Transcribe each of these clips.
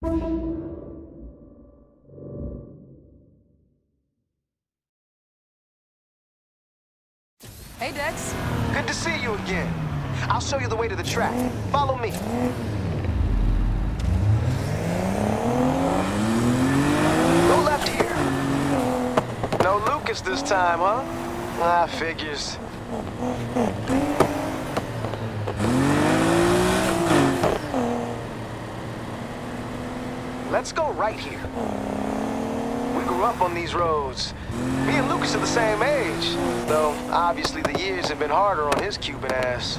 Hey, Dex. Good to see you again. I'll show you the way to the track. Follow me. Go left here. No Lucas this time, huh? Ah, figures. Let's go right here. We grew up on these roads. Me and Lucas are the same age, though obviously the years have been harder on his Cuban ass.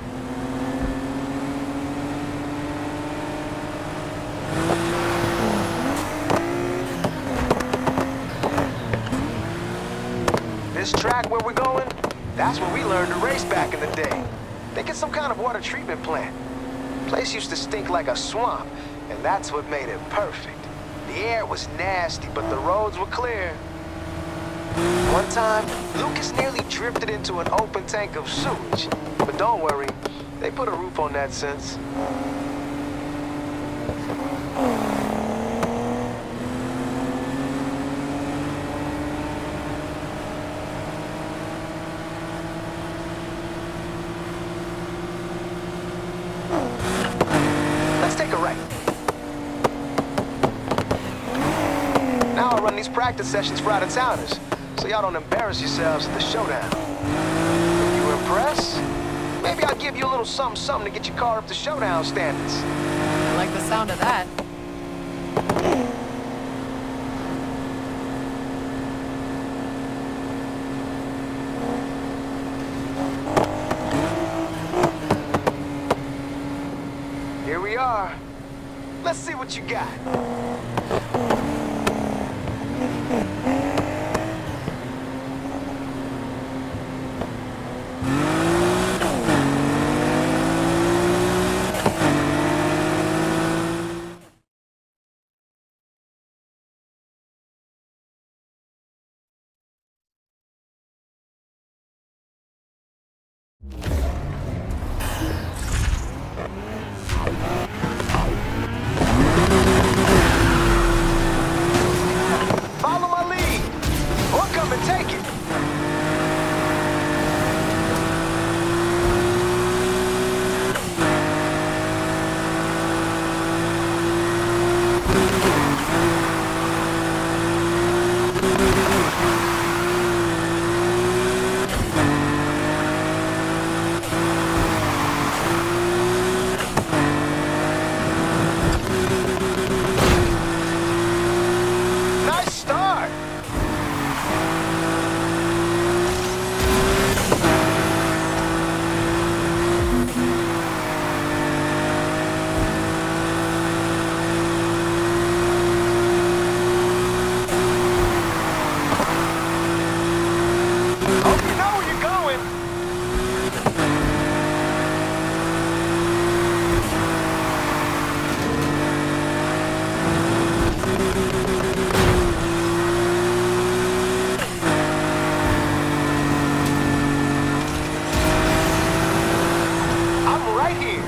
This track where we're going, that's where we learned to race back in the day. Think it's some kind of water treatment plant. Place used to stink like a swamp, and that's what made it perfect. The air was nasty, but the roads were clear. One time, Lucas nearly drifted into an open tank of sewage. But don't worry, they put a roof on that since. Let's take a right. Now I'll run these practice sessions for out-of-towners, so y'all don't embarrass yourselves at the showdown. If you impress, maybe I'll give you a little something to get your car up to showdown standards. I like the sound of that. Here we are. Let's see what you got. Follow my lead, or come and take it. Nice start. Hope you know where you're going. I'm right here.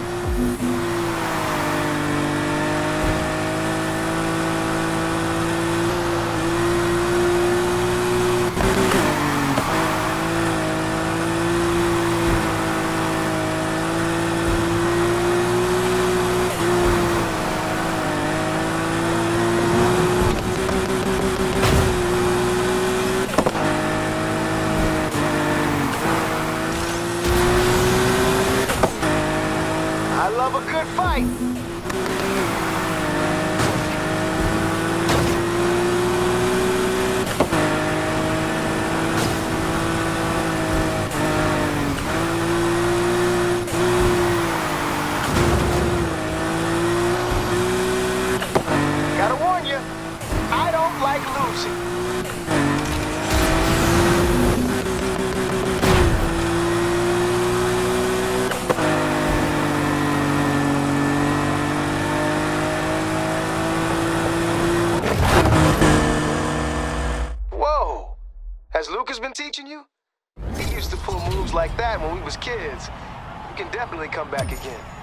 I love a good fight. Gotta warn you, I don't like losing. Whoa! Has Lucas been teaching you? He used to pull moves like that when we was kids. You can definitely come back again.